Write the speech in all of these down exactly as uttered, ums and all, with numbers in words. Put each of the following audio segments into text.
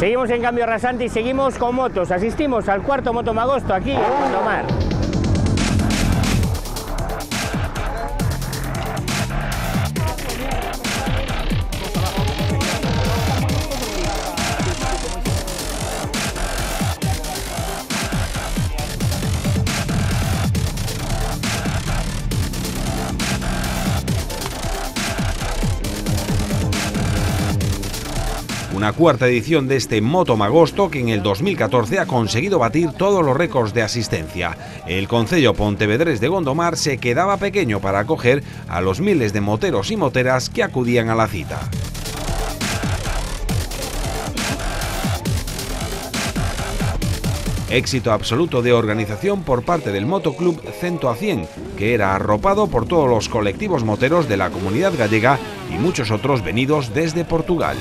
Seguimos en Cambio Rasante y seguimos con motos. Asistimos al cuarto Motomagosto aquí en Gondomar. Una cuarta edición de este Motomagosto que en el dos mil catorce ha conseguido batir todos los récords de asistencia. El concello pontevedrés de Gondomar se quedaba pequeño para acoger a los miles de moteros y moteras que acudían a la cita. Éxito absoluto de organización por parte del Motoclub cien a cien, que era arropado por todos los colectivos moteros de la comunidad gallega y muchos otros venidos desde Portugal.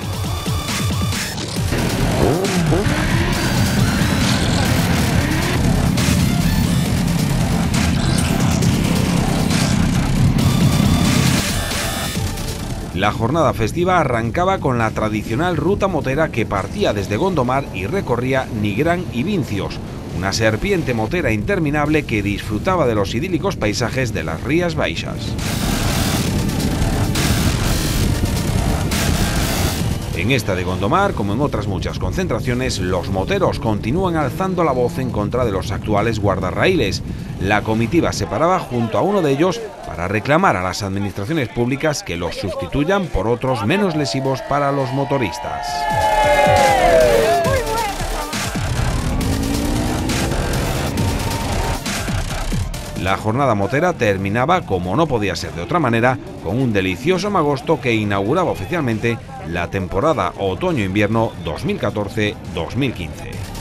La jornada festiva arrancaba con la tradicional ruta motera que partía desde Gondomar y recorría Nigrán y Vincios, una serpiente motera interminable que disfrutaba de los idílicos paisajes de las Rías Baixas. En esta de Gondomar, como en otras muchas concentraciones, los moteros continúan alzando la voz en contra de los actuales guardarraíles. La comitiva se paraba junto a uno de ellos para reclamar a las administraciones públicas que los sustituyan por otros menos lesivos para los motoristas. La jornada motera terminaba, como no podía ser de otra manera, con un delicioso magosto que inauguraba oficialmente la temporada otoño-invierno dos mil catorce dos mil quince.